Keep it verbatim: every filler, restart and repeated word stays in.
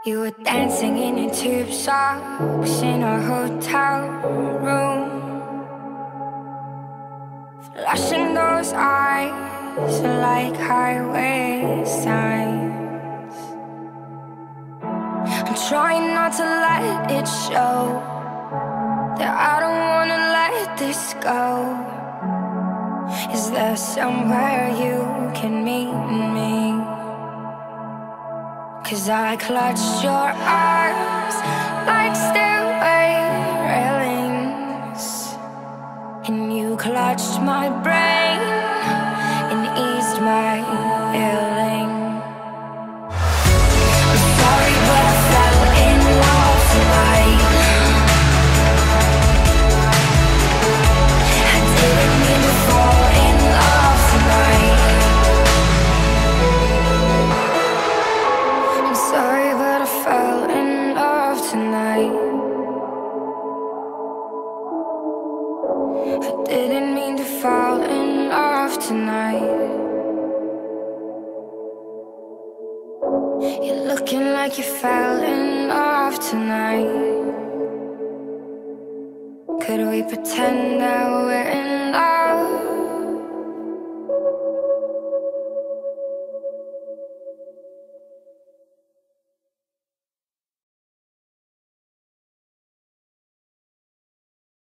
You were dancing in your tube socks in our hotel room, flashing those eyes like highway signs. I'm trying not to let it show that I don't wanna let this go. Is there somewhere you can meet me? 'Cause I clutched your arms like stairway railings, and you clutched my brain and eased my ailing. I'm sorry, but I fell in love tonight. I didn't mean to fall in love tonight. Sorry, but I fell in love tonight. I didn't mean to fall in love tonight. You're looking like you fell in love tonight. Could we pretend that we're